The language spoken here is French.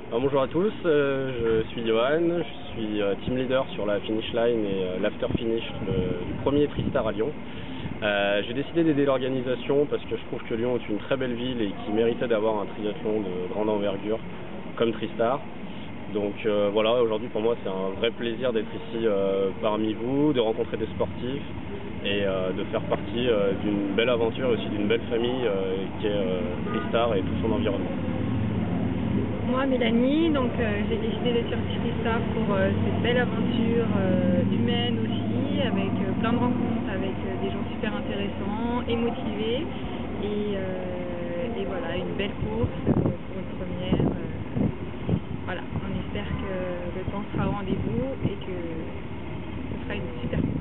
Bonjour à tous, je suis Johan, je suis team leader sur la finish line et l'after finish du premier Tristar à Lyon. J'ai décidé d'aider l'organisation parce que je trouve que Lyon est une très belle ville et qui méritait d'avoir un triathlon de grande envergure comme Tristar. Donc voilà, aujourd'hui pour moi c'est un vrai plaisir d'être ici parmi vous, de rencontrer des sportifs et de faire partie d'une belle aventure et aussi d'une belle famille qui est Tristar et tout son environnement. Moi, Mélanie, donc j'ai décidé d'être sur Tristar pour cette belle aventure humaine aussi, avec plein de rencontres, avec des gens super intéressants et motivés. Et voilà, une belle course pour une première. Voilà, on espère que le temps sera au rendez-vous et que ce sera une super course.